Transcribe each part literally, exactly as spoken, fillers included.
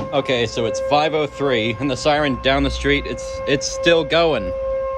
Okay, so it's five oh three, and the siren down the street, it's it's still going.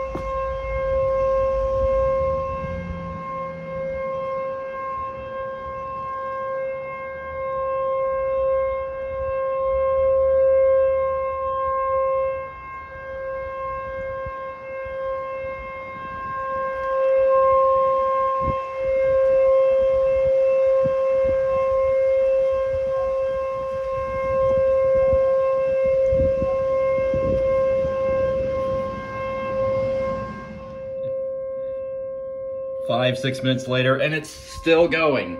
Five, six minutes later, and it's still going.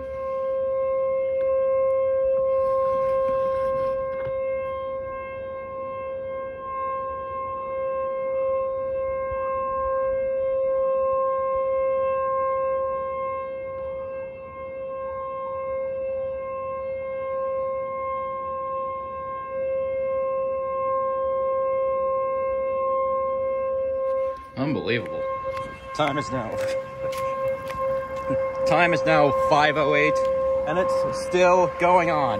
Unbelievable. Time is now... Time is now five oh eight, and it's still going on.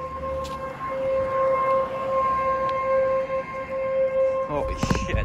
Holy shit.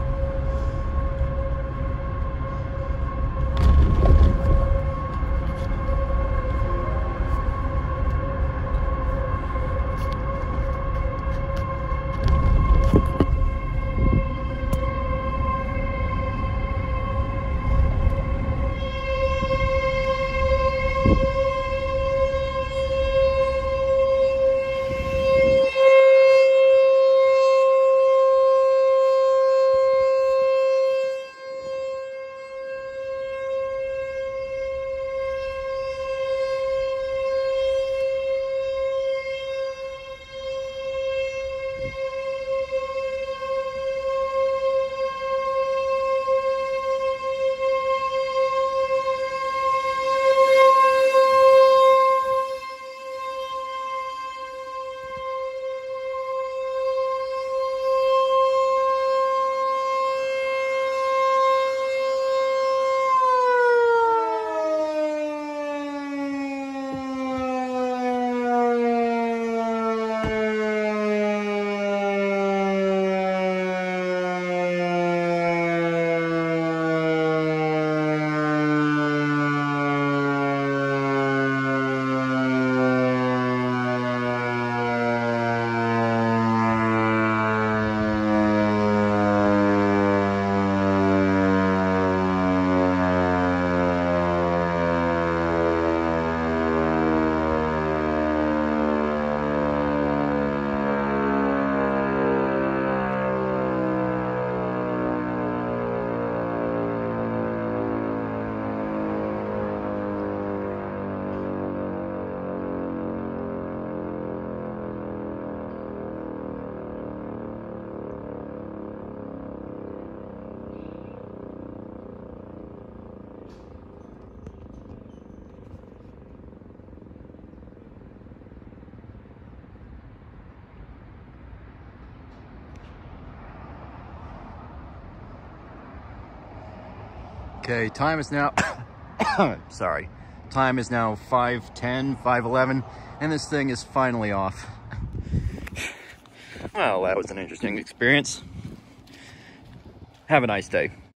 Okay, time is now, sorry, time is now five ten, five eleven, and this thing is finally off. Well, that was an interesting experience. Have a nice day.